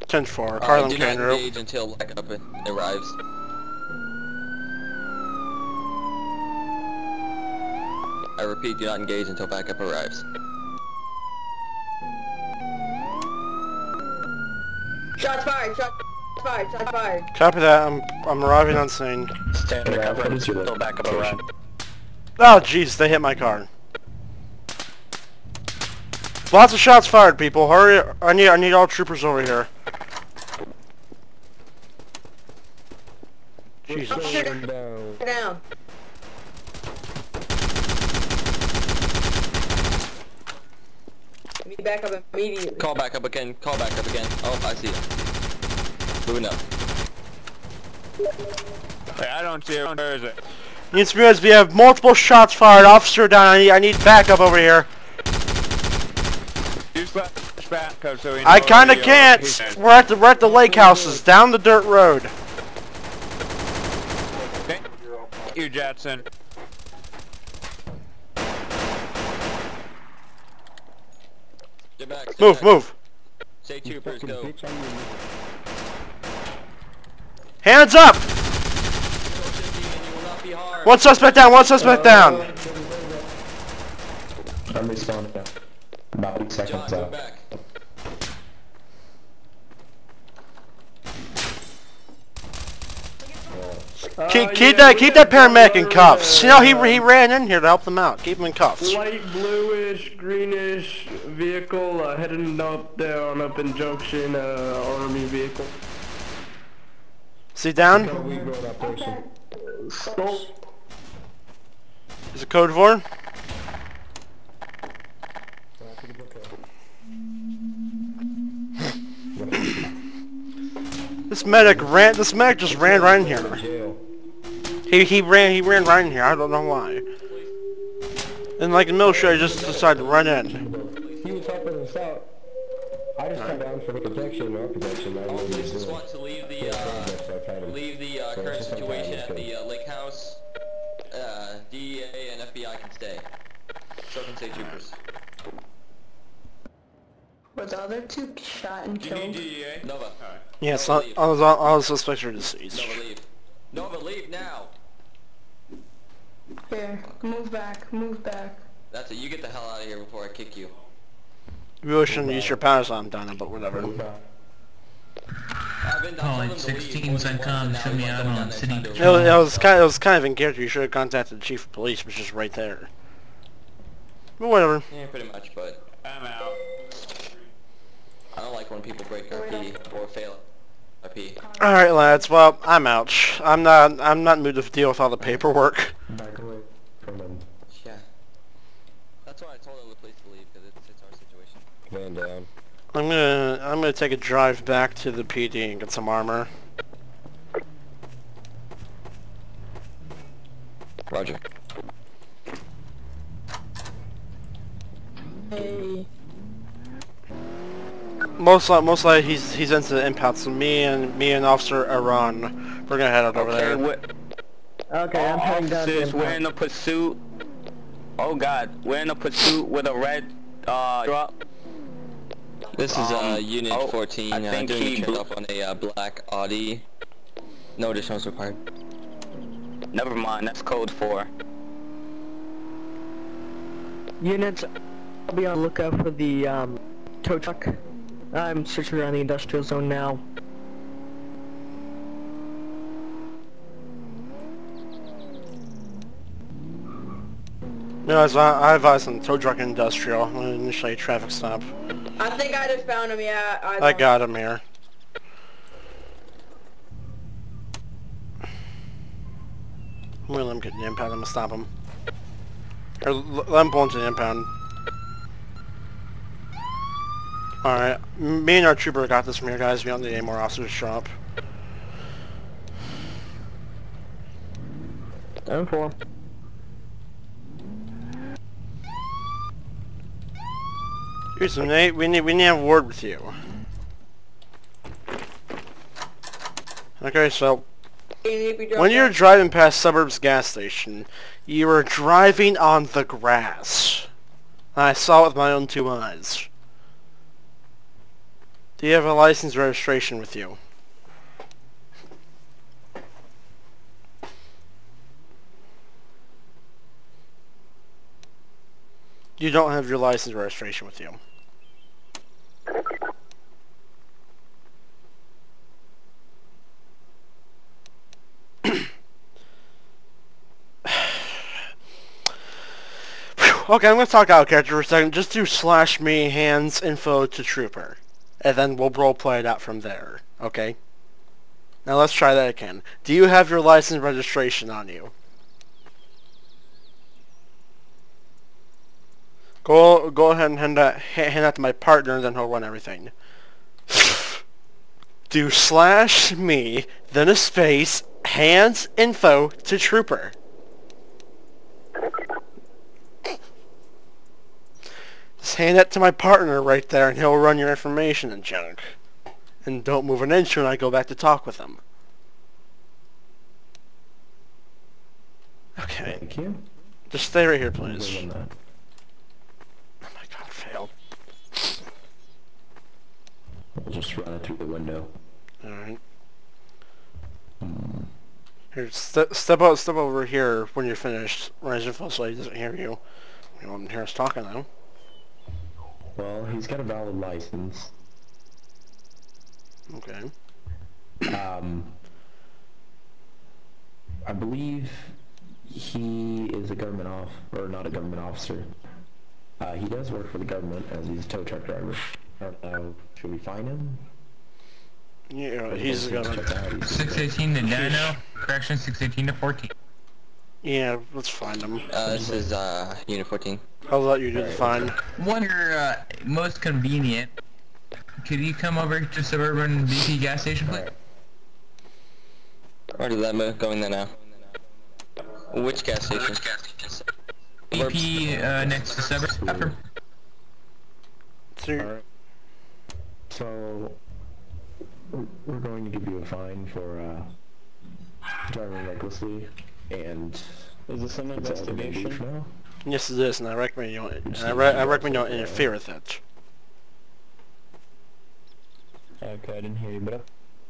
10-4, Carlin do not Canro. engage until backup arrives. I repeat, do not engage until backup arrives. Shots fired! Shots fired! Shots fired! Copy that, I'm arriving on scene. Stand to cover until backup arrives. Oh jeez, they hit my car. Lots of shots fired, people. Hurry! I need all troopers over here. Jesus. Down. Need backup immediately. Call back up again, call back up again. Oh, I see it. Moving up. Hey, I don't see it. Where is it? Needs to realize we have multiple shots fired. Officer down. I need backup over here. You back so we know I kinda where can't. We're at the lake houses, down the dirt road. Thank you, Jetson. Get back, stay Move, back. move. Say troopers, go. Hands up! One suspect down, one suspect down. I'm respawning now. About 8 seconds John, go out. back. Keep that paramedic in cuffs. You know, he ran in here to help them out. Keep him in cuffs. Light bluish, greenish vehicle heading up there up in Junction, army vehicle. Is he down? Stop. Is it code 4? This medic just ran right in here. He ran right in here. I don't know why. And like the military, I just decided to run in. He was helping us out. I just come down for the protection, our protection. All police just want to leave the current situation at the lake house. DEA and FBI can stay. So can say troopers. Were the other two shot and Do you need killed? DEA? Nova. Yes, Nova, leave. all the suspects are deceased. Nova, leave. Nova, leave now. Here, move back, move back. That's it. You get the hell out of here before I kick you. You really shouldn't use your powers on Donna, but whatever. Calling 16s on comm, show me out on city It patrol. was kind of in character. You should have contacted the chief of police, which is right there. But whatever. Yeah, pretty much, but I'm out. I don't like when people break RP or fail RP. All right, lads. Well, I'm out. I'm not in the mood to deal with all the paperwork. Back away from them. Yeah. That's why I told the police to leave, because it's our situation. Man down. I'm gonna take a drive back to the PD and get some armor. Roger. Hey. Most likely he's into the impound. So me and Officer Iran, we're gonna head out over there. Okay, I'm heading down to Officers, we're in a pursuit. Oh God, we're in a pursuit with a red truck. This is Unit 14. I think doing a he check up on a black Audi. No additionals required. Never mind, that's code 4. Units, I'll be on the lookout for the tow truck. I'm searching around the industrial zone now. No, I advise on tow truck industrial. I'm gonna initiate a traffic stop. I think I just found him, yeah. I got him here. I'm gonna let him get the impound. I'm gonna stop him. Or let him pull into the impound. Alright, me and our trooper got this from here, guys. We don't need any more officers to show up. 10-4. Here's Nate. We need to have a word with you. Okay, so when you're driving past Suburbs gas station, you were driving on the grass. I saw it with my own 2 eyes. Do you have a license registration with you? You don't have your license registration with you. Okay, I'm gonna talk out of character for a second. Just do /me hands info to trooper. And then we'll roleplay it out from there. Okay? Now let's try that again. Do you have your license registration on you? Go ahead and hand that to my partner, and then he'll run everything. Do /me, then a space, hands info to trooper. Just hand that to my partner right there, and he'll run your information and junk. And don't move an inch when I go back to talk with him. Okay. Thank you. Just stay right here, please. Other than that, Oh my god, I failed. I'll just run it through the window. Alright. Here, step over here when you're finished. Rise info so he doesn't hear you. You won't hear us talking though. Well, he's got a valid license. Okay. I believe he is a government or not a government officer. He does work for the government as he's a tow truck driver. Should we find him? Yeah, he's a government. 618 to Dino. Correction, 618 to 14. Yeah, let's find him. This is, Unit 14. I'll let you do the find. When you're most convenient, could you come over to Suburban BP gas station, please? Already going there now. Which gas station? BP next to Suburban. So, we're going to give you a fine for driving recklessly, and is this an investigation now? Yes, it is, and I recommend you don't. I recommend you don't interfere with it. Okay, I didn't hear you, bro.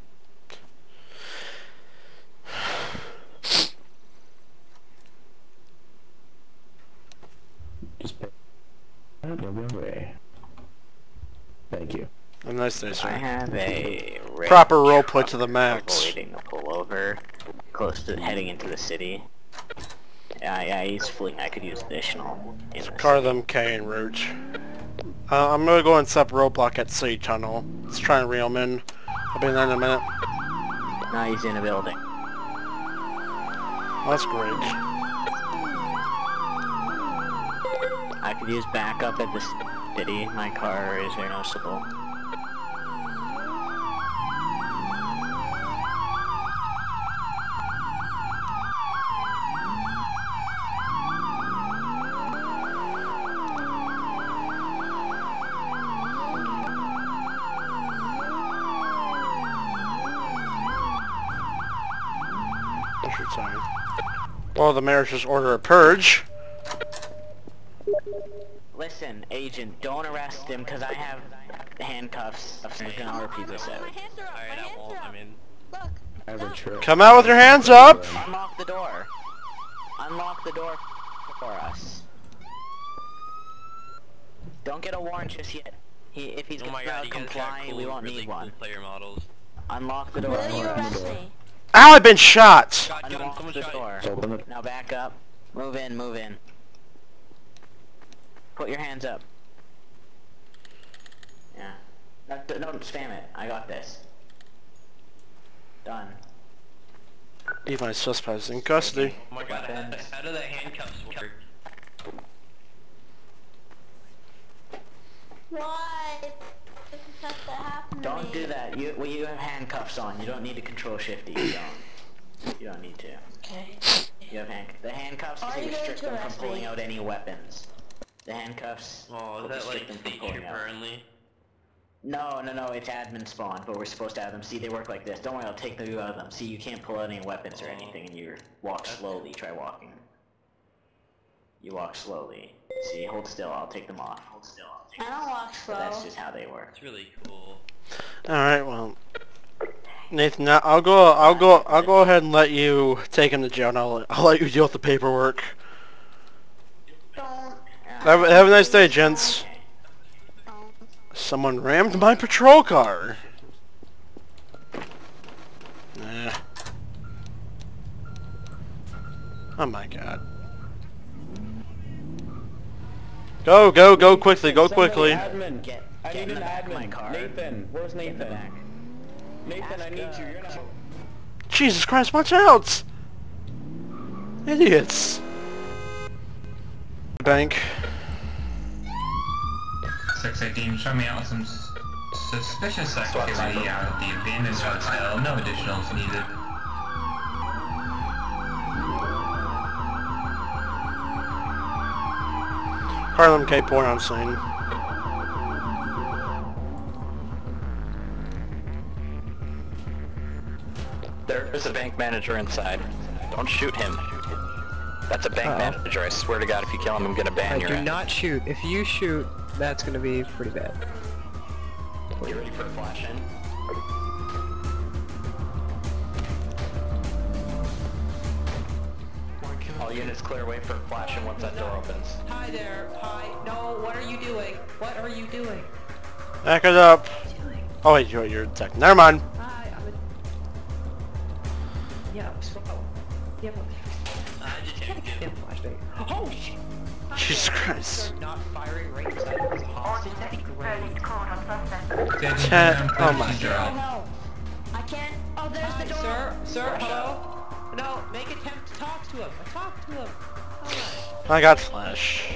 Just pay. You'll be on the way. Thank you. Have a nice day, I sir. have a red Proper roleplay truck to the max. avoiding a pullover, close to heading into the city. Yeah, he's fleeing. I could use additional. Car them K en route. I'm gonna go and set up roadblock at City Tunnel. Let's try and reel him in. I'll be in there in a minute. No, he's in a building. That's great. I could use backup at the city. My car is very noticeable. What's your time? Well, the mayor just ordered a purge. Listen, agent, don't arrest him because I have handcuffs. I'm gonna repeat this out. Alright, I won't. I mean... I have a trip. Come out with your hands up! Unlock the door. Unlock the door for us. Don't get a warrant just yet. If he's gonna comply, we won't need one. Player models. Unlock the door for us. Ow, I've been shot! Unlock the door. Open it. Now back up. Move in, move in. Put your hands up. Yeah. No, don't spam it. I got this. Done. Leave my suspects in custody. Oh my god, how do the handcuffs work? Why? This has to happen to Don't me. do that. You have handcuffs on. You don't need to control shifty. You don't. You don't need to. Okay. You have the handcuffs Are you going restrict to them from arrest pulling me? out any weapons. The handcuffs. Oh, is that restrict like them from state pulling out. trooper only? No, it's admin spawn, but we're supposed to have them. See, they work like this. Don't worry, I'll take you out of them. See, you can't pull out any weapons or anything, and you walk slowly. Try walking. You walk slowly. See, hold still, I'll take them off. Hold still, I'll take them off. I don't walk slow. So that's just how they work. It's really cool. Alright, well, Nathan, now I'll go ahead and let you take him to jail, and I'll let you deal with the paperwork. Have a nice day, gents. Someone rammed my patrol car. Nah. Oh my god. Go quickly, go quickly. Admin. I need an admin. Nathan, where's Nathan? Nathan, I need you. You're not... Jesus Christ, watch out! Idiots. Bank. 618, show me out some suspicious activity out at the abandoned hotel. No additionals needed. Harlem K. Point on scene. There is a bank manager inside. Don't shoot him. That's a bank manager. I swear to God, if you kill him, I'm gonna ban your ass. Do not shoot. If you shoot, that's gonna be pretty bad. You ready for a flash in? All units clear, wait for a flash in once that door opens. Hi there. Hi. No, what are you doing? What are you doing? Back it up. Oh wait, you're a tech. Never mind. Hi, I'm a... Yeah, slow. Yeah, but... Oh shit! Jesus Christ. Start not firing right inside of his hostage. That'd be great. Oh my god. No. I can't. Oh, there's the door. Sir, hello? No, make attempt to talk to him. Talk to him. Alright. I got flash.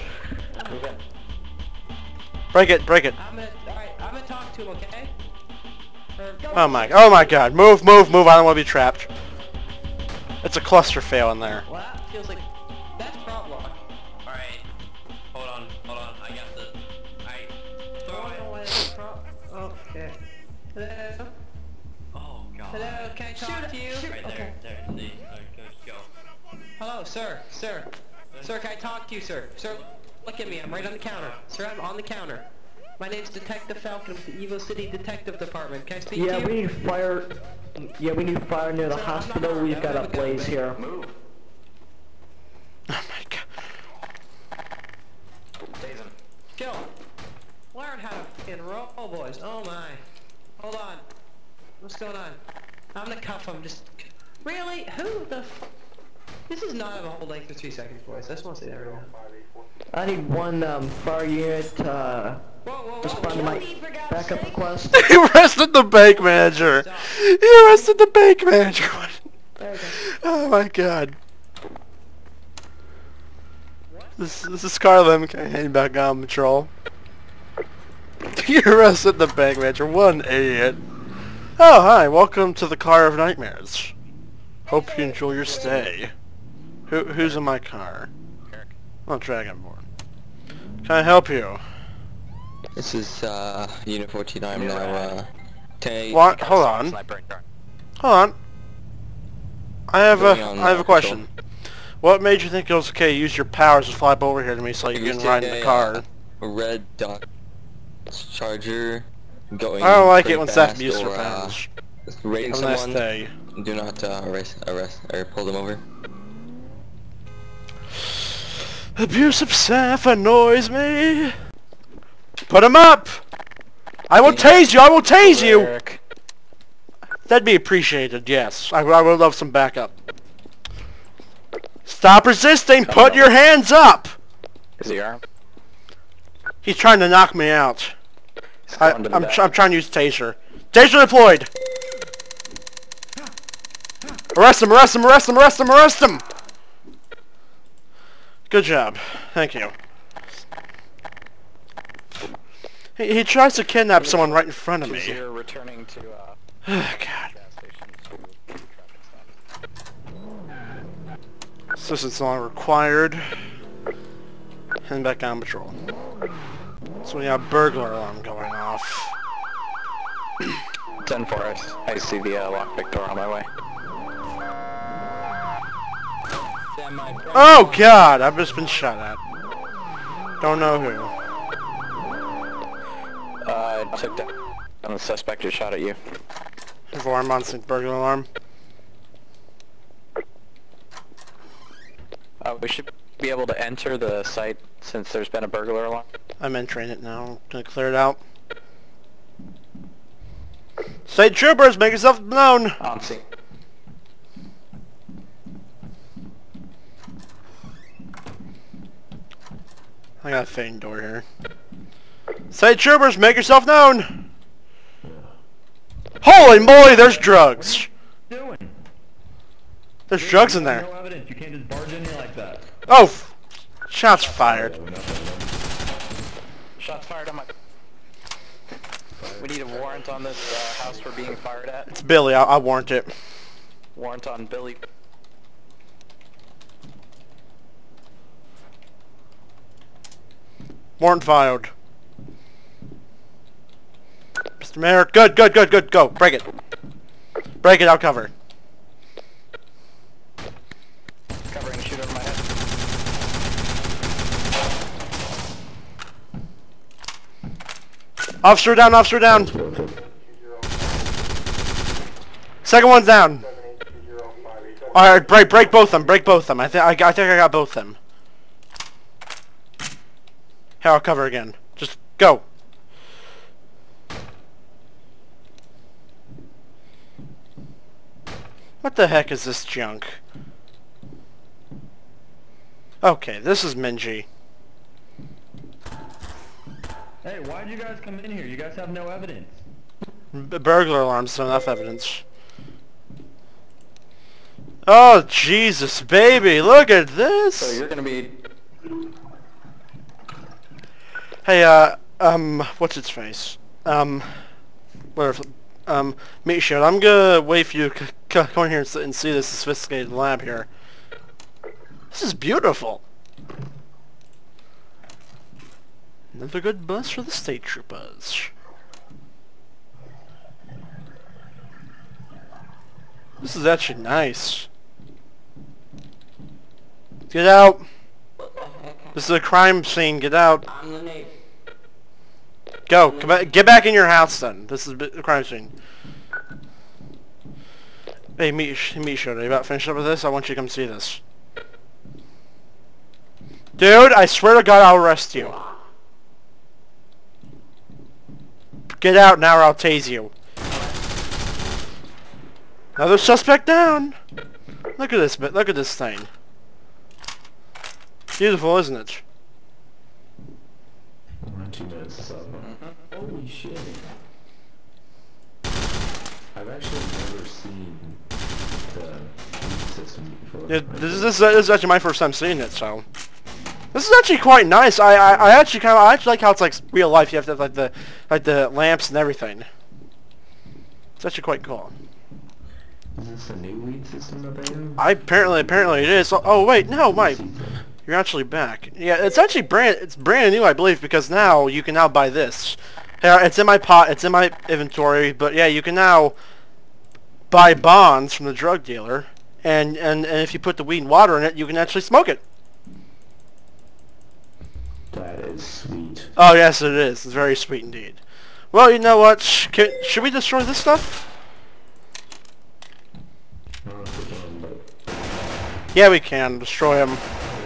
Break it. Alright, I'm gonna talk to him, okay? Oh my god. Move. I don't want to be trapped. It's a cluster fail in there. Well, that feels like... That's a problem. Alright. Hold on. I got the... Alright. Throw it. Okay. Hello? Oh god. Hello, can I talk to you? Right there. There. See. Alright, go. Hello, sir. Sir, can I talk to you, sir? Sir, look at me. I'm right on the counter. Sir, I'm on the counter. My name's Detective Falcon with the Evo City Detective Department. Can I speak to you? We need fire. Yeah, we need fire near the hospital. We've got a blaze here. Move. Oh my god. Tase him. Kill. Learn how to fucking roll, boys. Oh my. Hold on. What's going on? I'm gonna cuff him. Just... Really? Who the f... This is not a whole length of 3 seconds, boys. I just want to say that right now. I need one fire unit respond to my backup request. He arrested the bank manager. Oh my god. This is Carlin heading back on patrol. He arrested the bank manager. What an idiot. Oh hi, welcome to the Car of Nightmares. Hope you enjoy your stay. Who's in my car? Oh, Dragonborn. Can I help you? This is Unit 14. I'm now 10. What? Hold on. I have a question. What made you think it was okay to use your powers to fly over here to me so you can ride in the car? A red dot charger going. I don't like it when staff abuse their powers. Rating Have a nice someone. day. Do not arrest or pull them over. Abusive staff annoys me. Put him up! I will tase you! I will tase you! That'd be appreciated, yes. I would love some backup. Stop resisting! Put your hands up! Is he armed? He's trying to knock me out. I'm trying to use taser. Taser deployed! Arrest him! Arrest him! Arrest him! Arrest him! Arrest him! Good job. Thank you. He tries to kidnap someone right in front of me. You're returning to God. Assistance not required. Heading back on patrol. So we have burglar alarm going off. 10 Forest. I see the lockpick door on my way. by my friend. Oh God! I've just been shot at. Don't know who. I took down the suspect who shot at you. Alarm on sync burglar alarm. We should be able to enter the site since there's been a burglar alarm. I'm entering it now. I'm gonna clear it out. State troopers, make yourself known! On scene. I got a fading door here. State troopers, make yourself known! Holy moly, there's drugs! There's drugs in there. No evidence. You can't just barge in here like that. Oh! Shots fired. Shots fired on my... We need a warrant on this house we're being fired at. It's Billy, I'll warrant it. Warrant on Billy. Warrant filed. Mr. Mayor, good, go, break it. Break it, I'll cover. Covering, shoot over my head. Officer down, officer down. Second one's down. Alright, break both of them, break both of them. I think I got both of them. Here, I'll cover again. Just go. What the heck is this junk? Okay, this is Minji. Hey, why'd you guys come in here? You guys have no evidence. Burglar alarms, so enough evidence. Oh, Jesus, baby, look at this! So you're gonna be... Hey, what's its face? Whatever, Meat Shield, I'm gonna wait for you to come in here and see this sophisticated lab here. This is beautiful! Another good bus for the state troopers. This is actually nice. Get out! This is a crime scene, get out! I'm the neighbor. Go! Get back in your house then. This is a crime scene. Hey, Meat Shield, are you about finished up with this? I want you to come see this. Dude, I swear to God I'll arrest you. Get out now or I'll tase you. Another suspect down! Look at this thing. Beautiful, isn't it? We're on 2 minutes up. Holy shit. I've actually never seen the system before. Yeah, this is actually my first time seeing it, so... This is actually quite nice. I actually like how it's like real life. You have to have like the lamps and everything. It's actually quite cool. Is this a new weed system that they have? Apparently it is. Oh wait, no, Mike, you're actually back. Yeah, it's actually brand new, I believe, because now you can now buy this. Yeah, it's in my pot. It's in my inventory. But yeah, you can now buy bonds from the drug dealer, and if you put the weed and water in it, you can actually smoke it. That is sweet. Oh yes, it is. It's very sweet indeed. Well, you know what? Should we destroy this stuff? I don't know if we can, but... Yeah, we can destroy them.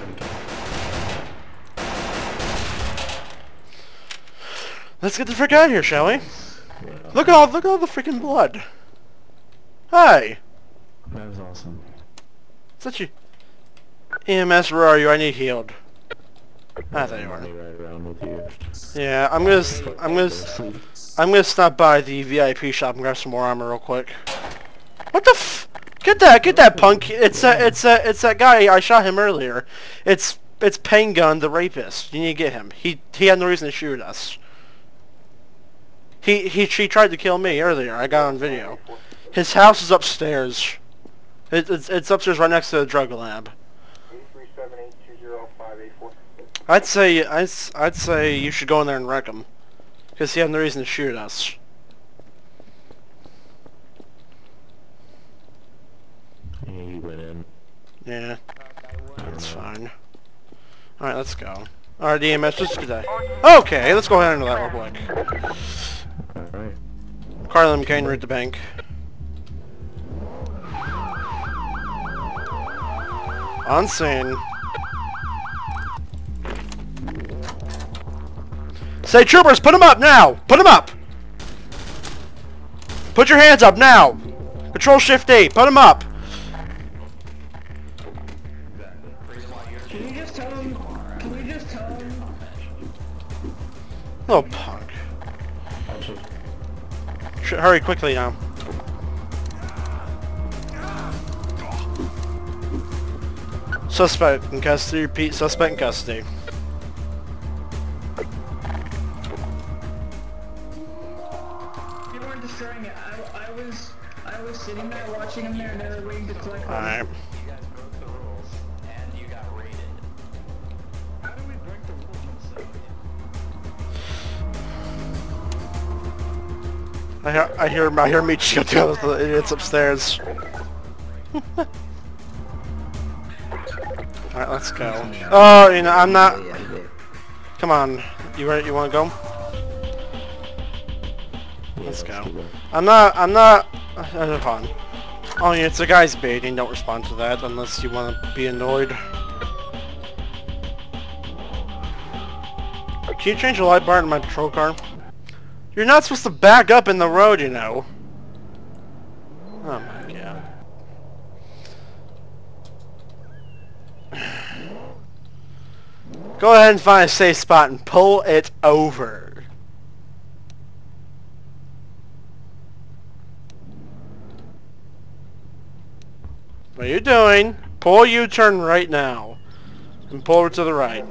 Let's get the frick out of here, shall we? Yeah. Look at all the freaking blood. Hi. That was awesome. Such a EMS. Where are you? I need healed. Ah, there you are. Right around with you. Yeah, I'm gonna stop by the VIP shop and grab some more armor real quick. What the f? Get that punk! It's that guy. I shot him earlier. It's Pain Gun, the rapist. You need to get him. He had no reason to shoot us. She tried to kill me earlier. I got on video. His house is upstairs. It's upstairs right next to the drug lab. I'd say you should go in there and wreck him, because he had no reason to shoot us. Yeah, he went in. Yeah. It's fine. Alright, let's go. Alright, EMS, just do that. Okay, let's go ahead and do that real quick. Alright. Carlin Kane, root the bank. On scene. Say, troopers, put them up now! Put them up! Put your hands up now! Control Shift A, put them up! Can you just tell him? Can you just tell him? Little punk. Hurry quickly now. Suspect in custody. Repeat, suspect in custody. You weren't destroying it. I was sitting there watching him there, and they were waiting to collect. Alright. You guys broke the rules, and you got raided. How do we break the rules? I hear Michi up there with the idiots upstairs. Alright, let's go. Oh, you know, I'm not... Come on. You ready? You wanna go? Let's go. I'm not... Hold on. Oh, yeah, it's a guy's baiting. Don't respond to that unless you wanna be annoyed. Can you change the light bar in my patrol car? You're not supposed to back up in the road, you know. Oh my god. Go ahead and find a safe spot and pull it over. What are you doing? Pull a U-turn right now. And pull over to the right.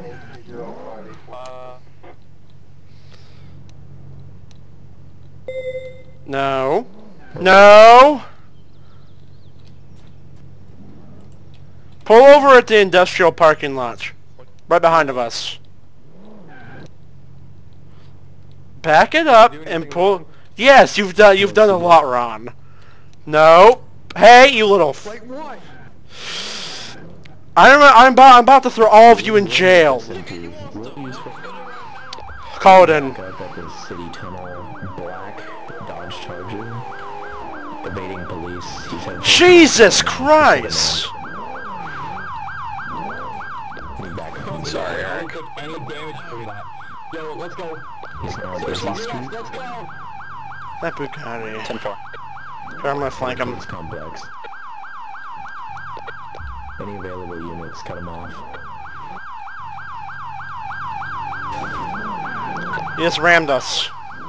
No. No! Pull over at the industrial parking lot. Right behind of us. Back it up and pull... Yes, you've done a lot, Ron. No. Hey, you little... Like what? I'm about to throw all of you in jail. Call it in. City tunnel, black Dodge Charger, evading police. Jesus Christ! Sorry, Eric. Any damage for that. Yo, let's go. He's on Let's go. That Bugatti. 10-4. I'm gonna flank him. It's complex. Any available units, cut them off. He just rammed us.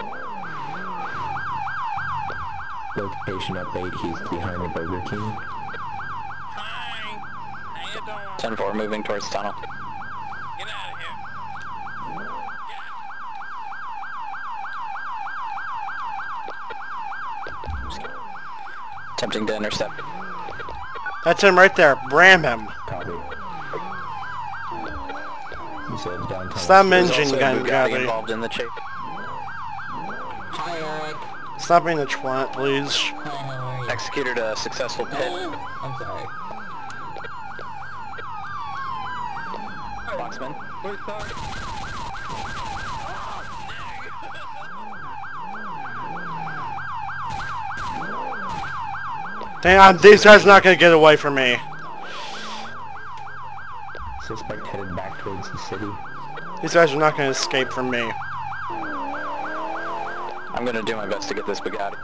Location update, he's behind the Burger King. 10-4, moving towards tunnel. Get out of here. Attempting to intercept. That's him right there. Ram him. Copy. You said downtown. Stop There's engine also a gun, Bugatti Garry. involved in the chase. Hi, Eric. Stop being a twat, please. Hi, how are you? Executed a successful pit. I'm sorry. Boxman. Damn, these guys are not gonna get away from me. Suspect headed back towards the city. These guys are not gonna escape from me. I'm gonna do my best to get this Bugatti.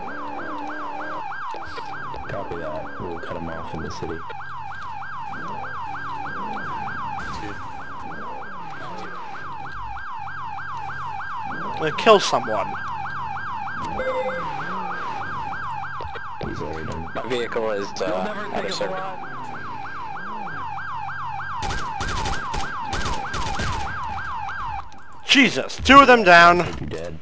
Copy that. We'll cut him off in the city. I'm gonna kill someone. He's already done. My vehicle is out of service. Jesus, two of them down. You're dead.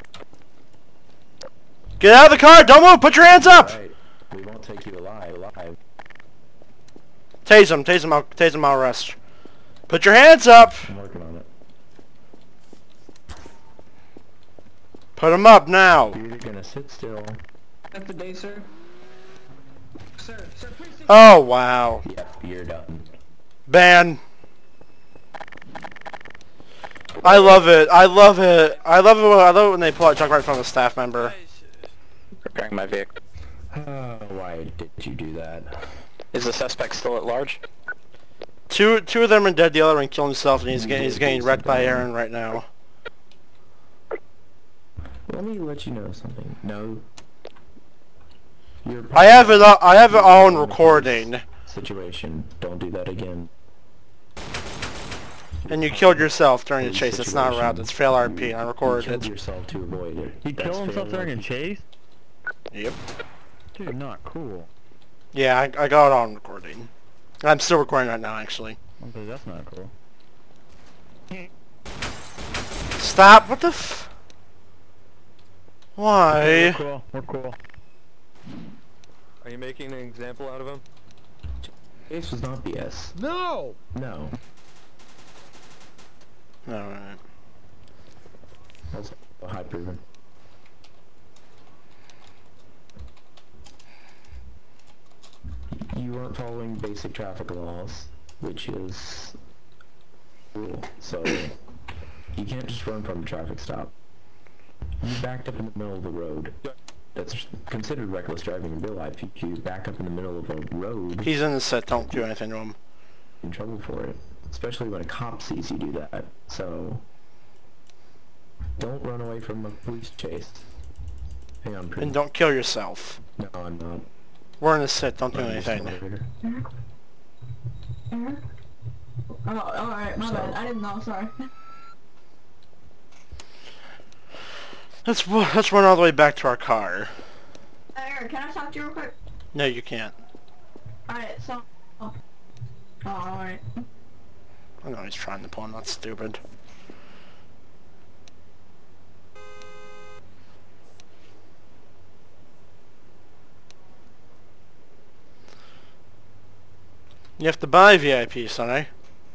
Get out of the car! Don't move! Put your hands up! Right. We won't take you alive. Tase him, tase him, I'll arrest. Put your hands up! I'm working on it. Put him up now! You're either gonna sit still. That's the day, sir. Sir, please. Oh, wow. Yep, you're done. Ban. I love it. I love it. I love it when they pull out junk right from a staff member. Preparing my vehicle. Why did you do that? Is the suspect still at large? Two of them are dead. The other one killed himself, and he's getting wrecked by Aaron right now. Let me let you know something. No. I have it all on recording. Situation. Don't do that again. And you killed yourself during the chase. It's not a route. It's fail RP. I recorded You killed it. yourself to avoid it. He killed himself during a chase? Yep. Dude, not cool. Yeah, I got it on recording. I'm still recording right now, actually. Okay, that's not cool. Stop! What the f... Why? Okay, we're cool. We're cool. Are you making an example out of him? This was not BS. No! No. Alright. That's a high proven. You weren't following basic traffic laws, which is rule. So you can't just run from a traffic stop. You backed up in the middle of the road. That's considered reckless driving in real life. You back up in the middle of a road. He's in the set. Don't do anything to him. In trouble for it, especially when a cop sees you do that. So don't run away from a police chase. Hang on, And don't kill yourself. No, I'm not. We're in the set. Don't do anything. Eric? Oh, alright, my bad. I didn't know, sorry. Let's run all the way back to our car. Eric, can I talk to you real quick? No, you can't. Alright, so... Oh, alright. I know he's trying to pull. I'm not stupid. You have to buy VIP, sonny.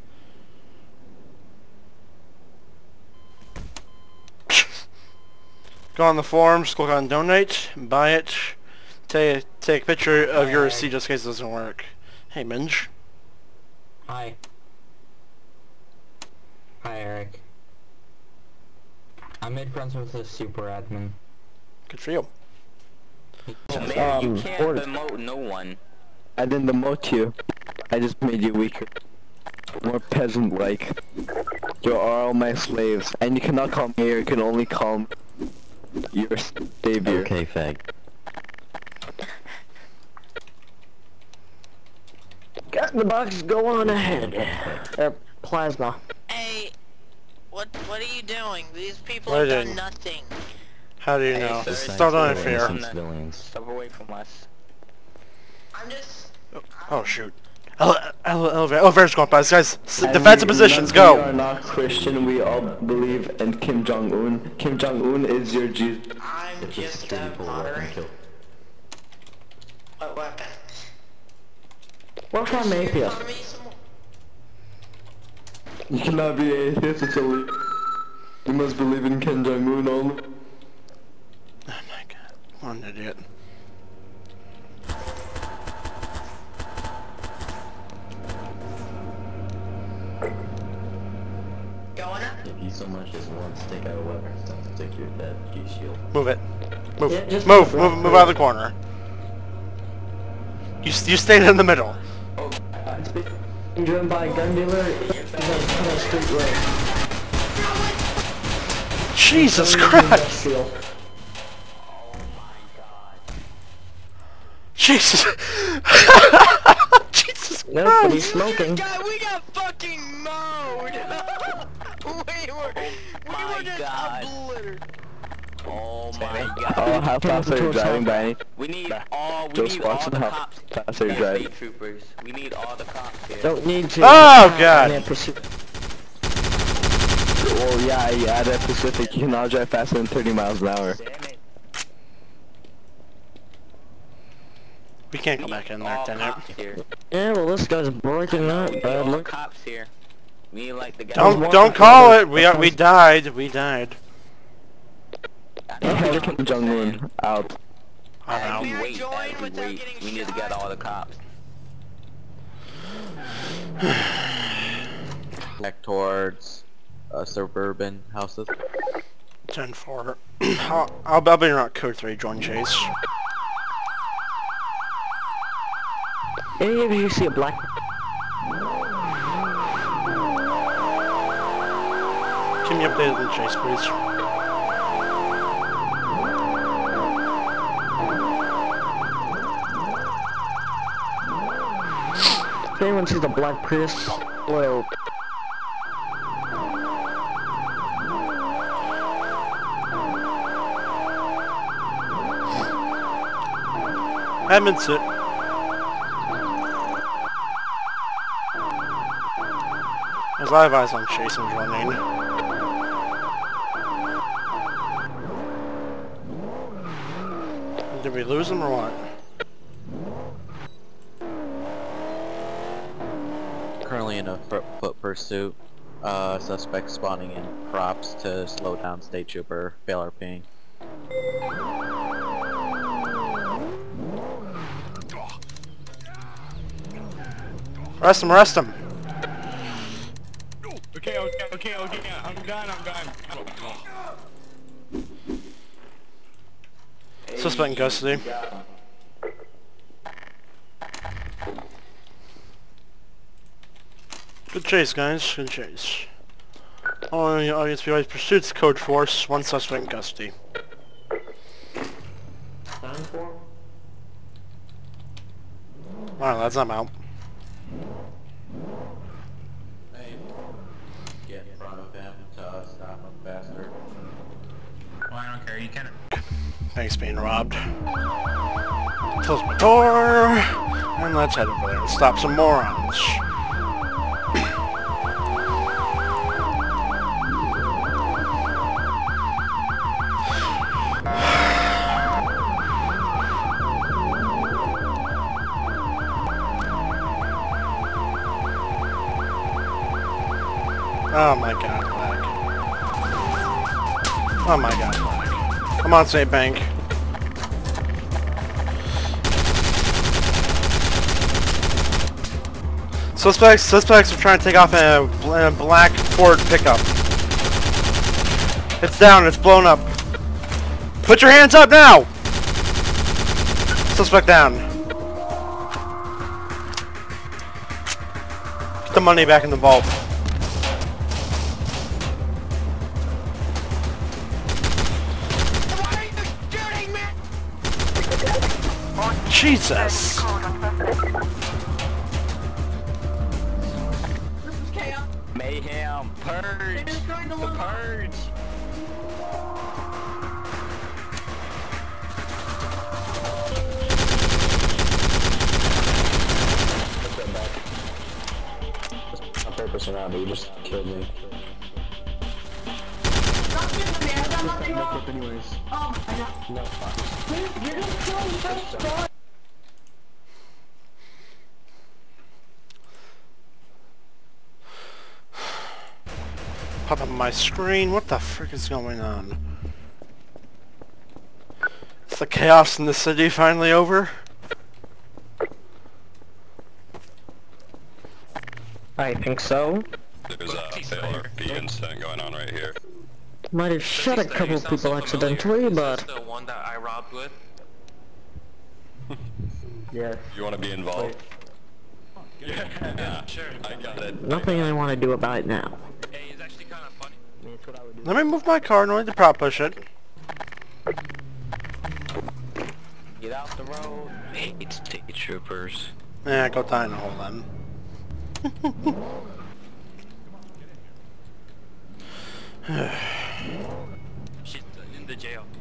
Go on the forums, click on donate, buy it, take a picture of your receipt just in case it doesn't work. Hey, Minge. Hi. Hi, Eric. I made friends with the super admin. Good for you. Oh, man, you can't demote no one. I didn't demote you. I just made you weaker. More peasant-like. You are all my slaves, and you cannot call me Eric, you can only call me your savior. Okay, fag. Got in the box, go on ahead. Plasma. Hey, what are you doing? These people What have are done you- nothing. How do you know? It's not unfair. Step away from us. I'm just... Oh shoot. Elevator's going by. Guys, defensive positions, go! We are not Christian, we all believe in Kim Jong-un. Kim Jong-un is your Jesus. I'm just a moderator. What weapon? What I'm atheist? You cannot be atheist, it's illegal. You must believe in Kim Jong-un only. Oh my god. What an idiot. Going up? If you so much as once take out a weapon, to take your dead G-shield. Move it. Move. Yeah, just move out of the corner. You stayed in the middle. It's being driven by a gun dealer. He's on a street road. Jesus Christ! Jesus! Jesus Nope, Christ! but he's smoking. God, we got fucking mowed! we were just obliterated. Oh my god. Oh, how fast are you driving by any? We need all Just the watching how cops. fast are you and driving? state troopers. We need all the cops here. Don't need to. Oh god! Well, yeah, that Pacific, you cannot drive faster than 30 miles an hour. We can't go back in there, all damn it. cops here. Yeah, well this guy's breaking up, bad All the luck. cops here. We need like the guy. Don't call it. We died. We died. Kim Jong-un, out. I know. We need to get all the cops. Back towards suburban houses. 10-4. I'll be around code 3, join chase. Any of you see a black... Keep me updated on the chase, please. If anyone sees a black Prius, well... Admits it. As I have eyes on Chase and running. Did we lose him or what? Currently in a foot pursuit. Suspect spawning in crops to slow down state trooper failure ping. Arrest him, arrest him! Okay, I'm gone. Suspect in custody. Good chase, guys, good chase. Audience view pursuits, code force, 1 suspect in custody. Alright, lads, I'm out. Get in front of him to stop him faster. Well, I don't care, you can... Thanks, being robbed. Close my door, and let's head over there and stop some morons. Oh my god, lag. Oh my god, lag. Come on, St. Bank. Suspects are trying to take off in a black Ford pickup. It's down, it's blown up. Put your hands up now! Suspect down. Put the money back in the vault. Jesus! Mayhem, purge, the purge. On purpose or not, but you just killed me. Anyways. No, you're just killing first. Pop up on my screen. What the frick is going on? Is the chaos in the city finally over? I think so. There's a MethRP incident going on right here. Might have shot a couple people accidentally, but... Is this the one that I robbed with? Yeah. You want to be involved? Yeah, sure. I got it. Nothing I want to do about it now. Hey, it's actually kind of funny. Let me move my car in order to prop push it. Get out the road. Hate state troopers. Yeah, go die in a hole then. She's in the jail.